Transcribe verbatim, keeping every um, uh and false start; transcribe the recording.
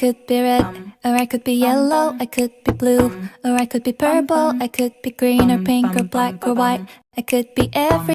could be red, or I could be yellow, I could be blue, or I could be purple, I could be green or pink or black or white. I could be every